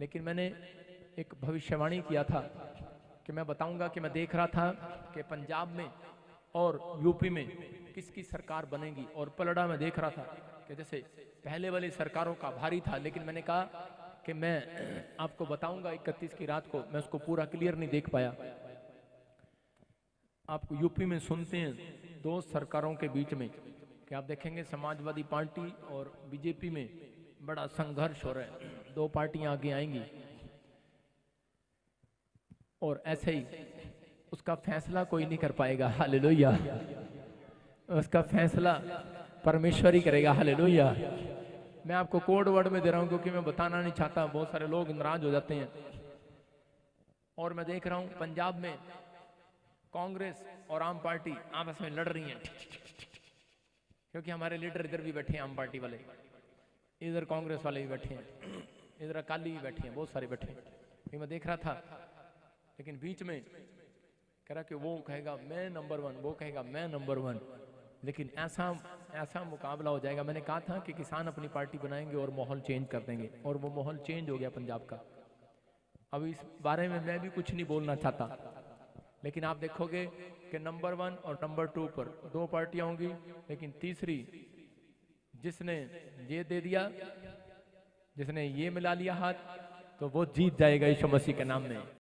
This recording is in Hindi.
लेकिन मैंने एक भविष्यवाणी किया था कि मैं बताऊंगा कि मैं देख रहा था कि पंजाब में और यूपी में किसकी सरकार बनेगी, और पलड़ा में देख रहा था कि जैसे पहले वाली सरकारों का भारी था, लेकिन मैंने कहा कि मैं आपको बताऊंगा 31 की रात को। मैं उसको पूरा क्लियर नहीं देख पाया। आपको यूपी में सुनते हैं दो सरकारों के बीच में कि आप देखेंगे समाजवादी पार्टी और बीजेपी में बड़ा संघर्ष हो रहा है, दो पार्टियां आगे आएंगी और ऐसे ही उसका फैसला कोई नहीं कर पाएगा। हालेलुया। उसका फैसला परमेश्वर ही करेगा। हालेलुया। मैं आपको कोड वर्ड में दे रहा हूं क्योंकि मैं बताना नहीं चाहता, बहुत सारे लोग नाराज हो जाते हैं। और मैं देख रहा हूं पंजाब में कांग्रेस और आम पार्टी आपस में लड़ रही हैं, क्योंकि हमारे लीडर इधर भी बैठे हैं, आम पार्टी वाले इधर, कांग्रेस वाले भी बैठे हैं, इधर अकाली भी बैठे हैं, बहुत सारे बैठे हैं। ये मैं देख रहा था, लेकिन बीच में कह रहा कि वो कहेगा मैं नंबर 1, वो कहेगा मैं नंबर 1, लेकिन ऐसा ऐसा मुकाबला हो जाएगा। मैंने कहा था कि किसान अपनी पार्टी बनाएंगे और माहौल चेंज कर देंगे, और वो माहौल चेंज हो गया पंजाब का। अब इस बारे में मैं भी कुछ नहीं बोलना चाहता, लेकिन आप देखोगे कि नंबर 1 और नंबर 2 पर दो पार्टियां होंगी, लेकिन तीसरी जिसने ये दे दिया, जिसने ये मिला लिया हाथ, तो वो जीत जाएगा यीशु मसीह के नाम में।